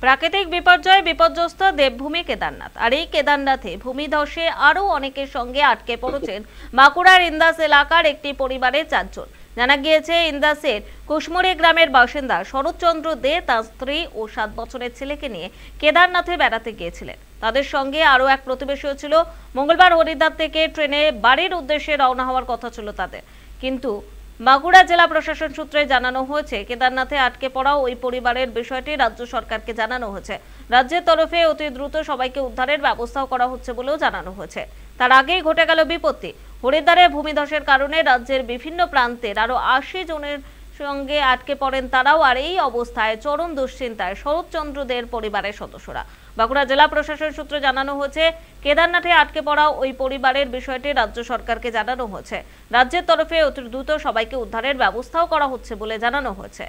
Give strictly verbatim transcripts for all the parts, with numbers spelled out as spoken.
প্রাকৃতিক বিপর্যয়ে বিপর্যস্ত দেবভূমি কেদারনাথ। আর এই কেদারনাথে ভূমিধসে আরও অনেকের সঙ্গে আটকে পড়েছেন বাঁকুড়ার ইন্দাস এলাকার একটি পরিবারের চারজন। জানা গিয়েছে, ইন্দাসের কুশমুড়ি গ্রামের বাসিন্দা শরৎচন্দ্র দে তার স্ত্রী ও সাত বছরের ছেলেকে নিয়ে কেদারনাথে বেড়াতে গিয়েছিলেন। তাদের সঙ্গে আরও এক প্রতিবেশীও ছিল। মঙ্গলবার হরিদ্বার থেকে ট্রেনে বাড়ির উদ্দেশ্যে রওনা হওয়ার কথা ছিল তাদের, কিন্তু বাঁকুড়া জেলা প্রশাসন সূত্রে জানানো হয়েছে, কেদারনাথে আটকে পড়া ওই পরিবারের বিষয়টি রাজ্য সরকারকে জানানো হয়েছে। রাজ্যের তরফে অতি দ্রুত সবাইকে উদ্ধারের ব্যবস্থাও করা হচ্ছে বলেও জানানো হয়েছে। তার আগেই ঘটে গেল বিপত্তি। হরিদ্বারে ভূমিধসের কারণে রাজ্যের বিভিন্ন প্রান্তের আরো আশি জনের সঙ্গে আটকে পড়েন তারাও। আর এই অবস্থায় চরম দুশ্চিন্তায় শরৎচন্দ্রদের পরিবারের সদস্যরা। বাঁকুড়া জেলা প্রশাসন সূত্রে জানানো হয়েছে, কেদারনাথে আটকে পড়া ওই পরিবারের বিষয়টি রাজ্য সরকারকে জানানো হয়েছে। রাজ্যের তরফে অতি দ্রুত সবাইকে উদ্ধারের ব্যবস্থাও করা হচ্ছে বলে জানানো হয়েছে।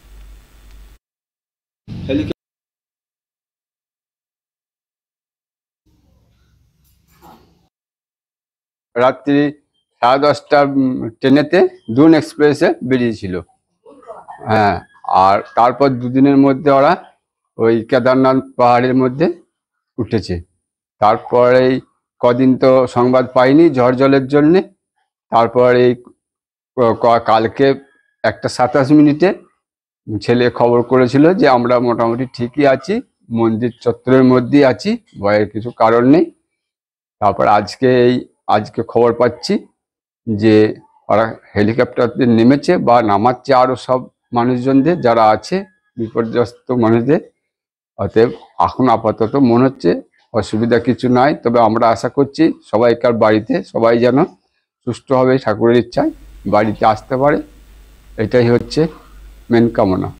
রাত্রি সাড়ে দশটা ট্রেনেতে দুন এক্সপ্রেসে বেরিয়েছিল। হ্যাঁ, আর তারপর দুদিনের মধ্যে ওরা ওই কেদারনাথ পাহাড়ের মধ্যে উঠেছে। তারপরে কদিন তো সংবাদ পাইনি ঝড় জলের জন্যে। তারপর এই কালকে একটা সাতাশ মিনিটে ছেলে খবর করেছিল যে আমরা মোটামুটি ঠিকই আছি, মন্দির চত্বরের মধ্যেই আছি, ভয়ের কিছু কারণ নেই। তারপর আজকে এই আজকে খবর পাচ্ছি যে ওরা হেলিকপ্টারতে নেমেছে বা নামাচ্ছে আরও সব মানুষজনদের যারা আছে বিপর্যস্ত মানুষদের। অতএব এখন আপাতত মনে হচ্ছে অসুবিধা কিছু নাই, তবে আমরা আশা করছি সবাইকার বাড়িতে সবাই যেন সুষ্ঠুভাবে ঠাকুরের ইচ্ছায় বাড়িতে আসতে পারে, এটাই হচ্ছে মেন কামনা।